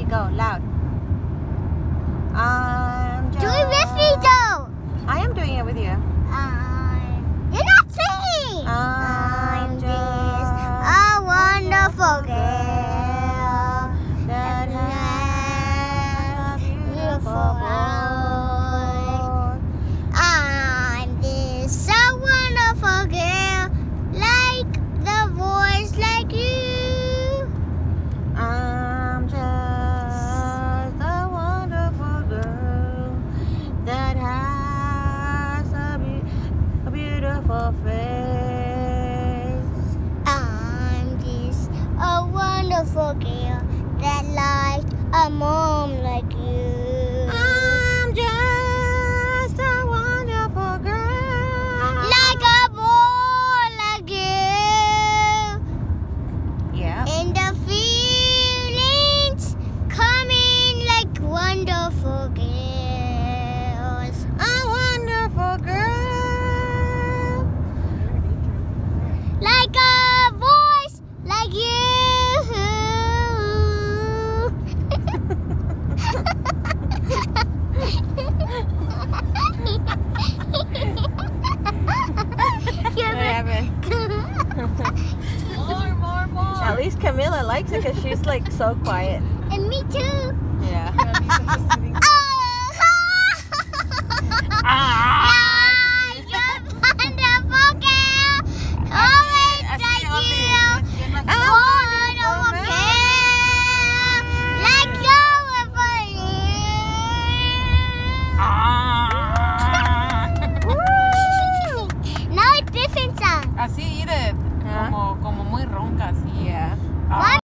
Ready, go, loud. I'm just... Do it with me though. I am doing it with you. You're not singing. I'm just a wonderful girl that has a beautiful voice. I'm just a wonderful girl, like the voice like you. I'm just a wonderful girl that has a beautiful face. I'm just a wonderful girl that likes a mom like you. I'm just a wonderful girl. Like a boy like you. Yeah. And the feelings coming like wonderful girls. A wonderful girl. Like a voice like you. More. At least Camilla likes it because she's like so quiet. And me too. Yeah. Ah!